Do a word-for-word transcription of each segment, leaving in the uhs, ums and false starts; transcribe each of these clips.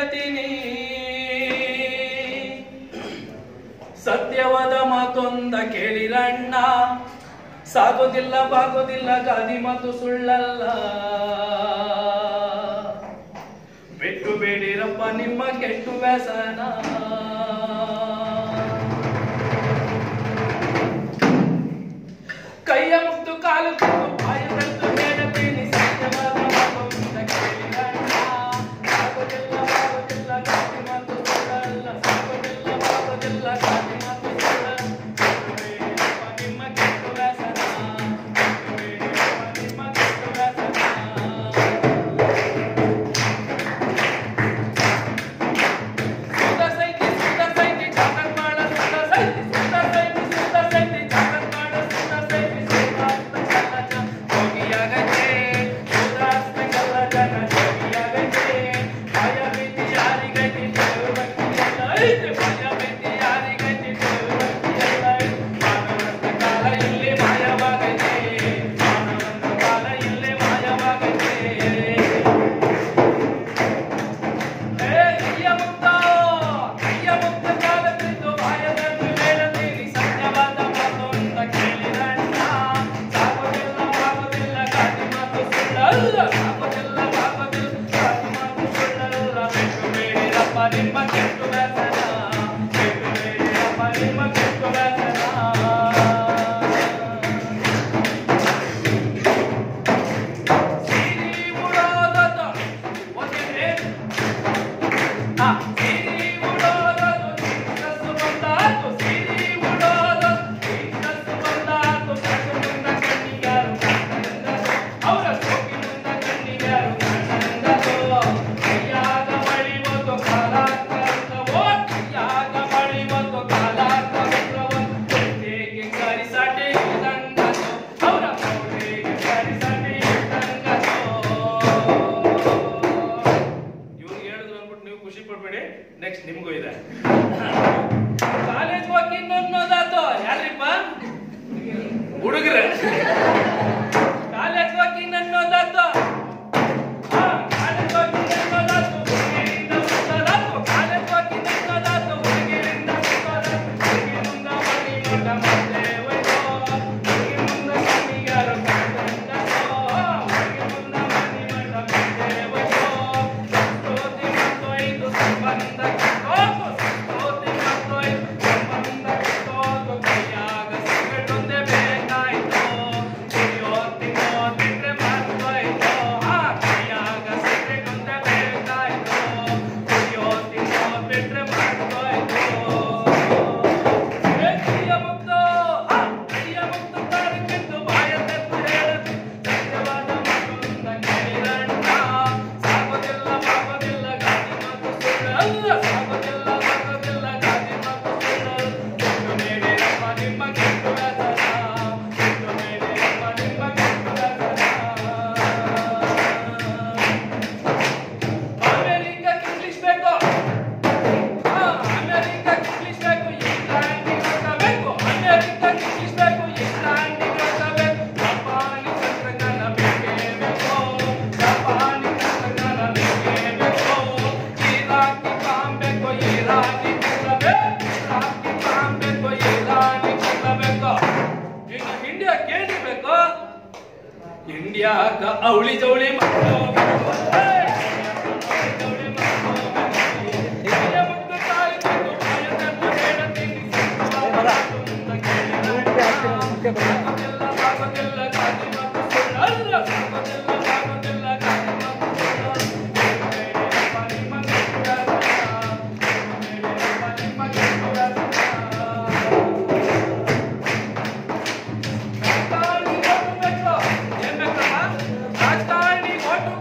ಹೇಳ್ತೀನಿ, ಸತ್ಯವಾದ ಮಾತೊಂದ ಕೇಳಿರಣ್ಣ, ಸಾಗೋದಿಲ್ಲ ಬಾಗೋದಿಲ್ಲ ಗಾದಿ ಮಾತು ಸುಳ್ಳಲ್ಲ. ಬಿಟ್ಟು ಬೇಡಿರಪ್ಪ ನಿಮ್ಮ ಕೆಟ್ಟು ವ್ಯಸನ. ಕೈಯ ಮುಕ್ತು ಕಾಲು ಬಾಯದಂತೂ ಹೇಳ್ತೀನಿ, ಸತ್ಯವಾದ ಮಾತೊಂದ ಕೇಳಿರಣ್ಣ, ಸಾಗೋದಿಲ್ಲ ಬಾಗೋದಿಲ್ಲ ಗಾದಿ ಮಾತು ಸುಳ್ಳಲ್ಲ. ಸಾಗೋದಿಲ್ಲ ಬಾಗೋದಿಲ್ಲ ಗಾದಿ ಮಾತು ಸುಳ್ಳಲ್ಲ. ನಿಮ್ಮ ಕೆಟ್ಟು ವ್ಯಸನ, ನಿಮ್ಮ ಕೆಟ್ಟು ವ್ಯಸನ. ನೆಕ್ಸ್ಟ್ ನಿಮಗೂ ಇದೆ. ಕಾಲೇಜ್ ಹೋಗಿ ಇನ್ನೊಂದಾತು ಯಾರಿಪ್ಪ ಹುಡುಗ್ರ ಕಾಲೇಜ್ ಹೋಗಿ ಇನ್ನೊಂದಾತು ಕಾಲೇಜ್ ಹೋಗಿ ಇನ್ನೊಂದಾತು ಹುಡುಗಿರಿಂದ ಸುತ್ತದಾತು ಕಾಲೇಜ್ ಹೋಗಿ ಇನ್ನೊಂದಾತು ಹುಡುಗಿರಿಂದ ಸುತ್ತದಾತು ಹುಡುಗಿ ಮುಂದ ಮನಿ ಮಠ ಮತ್ತೆ ಹೋಯ್ತು ಹುಡುಗಿ ಮುಂದ ಸ್ವಾಮಿಗಾರು ಕಂಡಂದೋ ಹುಡುಗಿ ಮುಂದ ಮನಿ ಮಠ ಮತ್ತೆ ಹೋಯ್ತು ಸ್ತೋತಿ ಮತ್ತೊಯ್ದು ಸಂಬಂಧ इंडिया का अवली जवली राजकारणी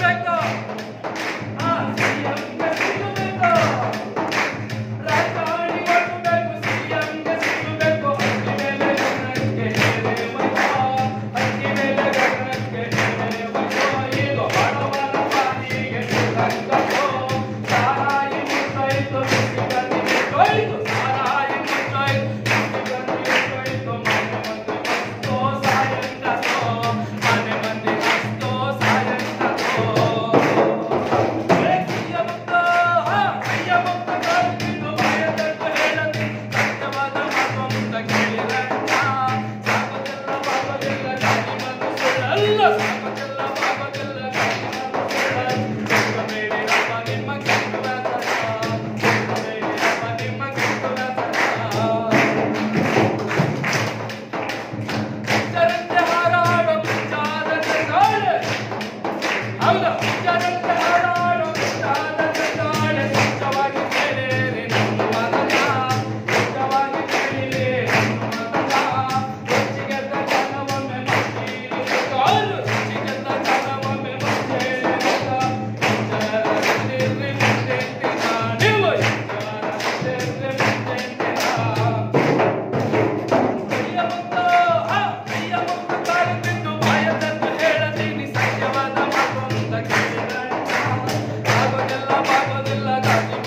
दादी